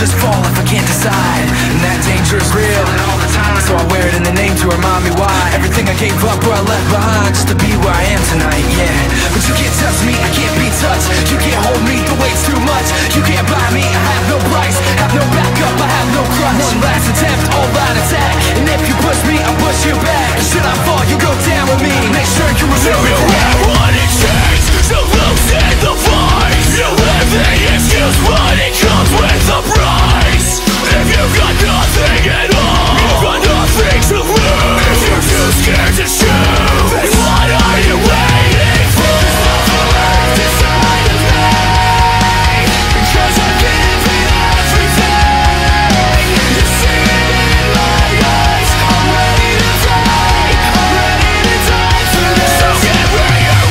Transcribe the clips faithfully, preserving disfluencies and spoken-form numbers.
just fall if I can't decide. And that danger is real all the time, so I wear it in the name to remind me why. Everything I gave up or I left behind just to be where I am tonight, yeah. But you can't touch me, I can't be touched. You can't hold me, the weight's too much. You can't buy me, I have no price, have no backup, I have no crutch. One last attempt, all out attack, and if you push me, I'll push you back. And should I fall, you go down with me. Make sure you remember you have what it takes to loosen the vice. You have the excuse, but it comes with a price. If you've got nothing at all, you've got nothing to lose. If you're too scared to choose, then what are you waiting for? There's nothing left inside of me, because I've given everything. You see it in my eyes, I'm ready to die, I'm ready to die for this. So get where you're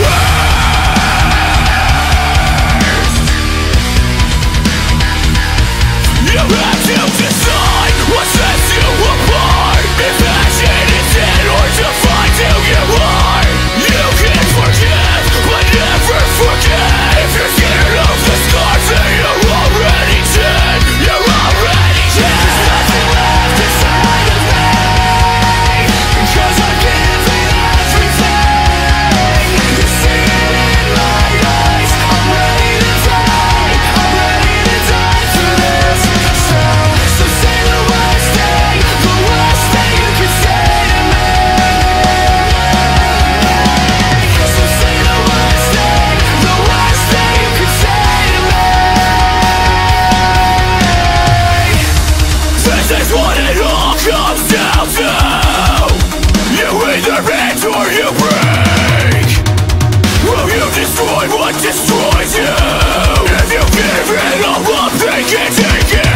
worst. You have to decide what sets you apart. If passion is dead or defined who you are. You can forgive, but never forget. If you're scared of the scars, then you're already dead. You're already dead. There's nothing left inside of me, because I've given everything. You see it in my eyes, I'm ready to die, I'm ready to die for this. So, so say the worst thing, the worst thing you can say to me. So say the worst thing, the worst thing you can say to me. This is what it all comes down to. You either bend or you break. Will you destroy what destroys you? If you give it all up, they can't take it.